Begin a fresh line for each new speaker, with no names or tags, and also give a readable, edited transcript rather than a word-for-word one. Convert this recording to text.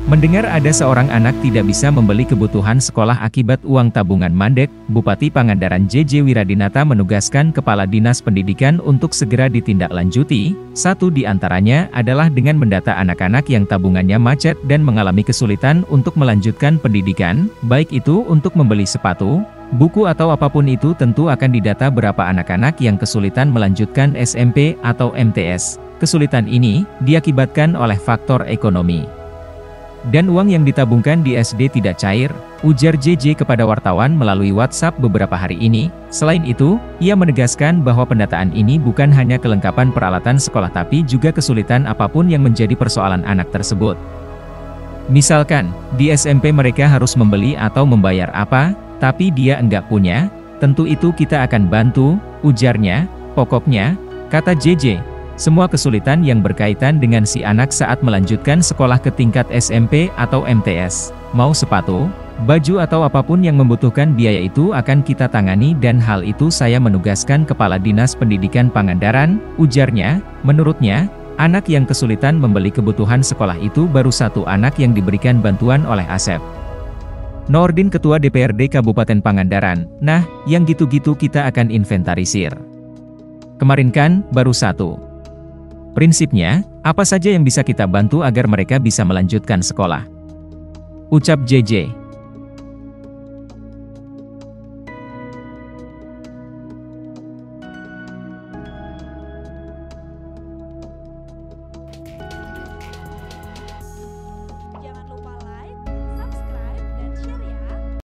Mendengar ada seorang anak tidak bisa membeli kebutuhan sekolah akibat uang tabungan mandek, Bupati Pangandaran JJ Wiradinata menugaskan Kepala Dinas Pendidikan untuk segera ditindaklanjuti. Satu di antaranya adalah dengan mendata anak-anak yang tabungannya macet dan mengalami kesulitan untuk melanjutkan pendidikan, baik itu untuk membeli sepatu, buku atau apapun itu. Tentu akan didata berapa anak-anak yang kesulitan melanjutkan SMP atau MTS. Kesulitan ini diakibatkan oleh faktor ekonomi. Dan uang yang ditabungkan di SD tidak cair, ujar JJ kepada wartawan melalui WhatsApp beberapa hari ini. Selain itu, ia menegaskan bahwa pendataan ini bukan hanya kelengkapan peralatan sekolah tapi juga kesulitan apapun yang menjadi persoalan anak tersebut. Misalkan, di SMP mereka harus membeli atau membayar apa, tapi dia enggak punya, tentu itu kita akan bantu, ujarnya. Pokoknya, kata JJ, semua kesulitan yang berkaitan dengan si anak saat melanjutkan sekolah ke tingkat SMP atau MTS, mau sepatu, baju atau apapun yang membutuhkan biaya itu akan kita tangani dan hal itu saya menugaskan Kepala Dinas Pendidikan Pangandaran, ujarnya. Menurutnya, anak yang kesulitan membeli kebutuhan sekolah itu baru satu anak yang diberikan bantuan oleh Asep Nordin, Ketua DPRD Kabupaten Pangandaran. Nah, yang gitu-gitu kita akan inventarisir. Kemarin kan, baru satu. Prinsipnya, apa saja yang bisa kita bantu agar mereka bisa melanjutkan sekolah, ucap JJ.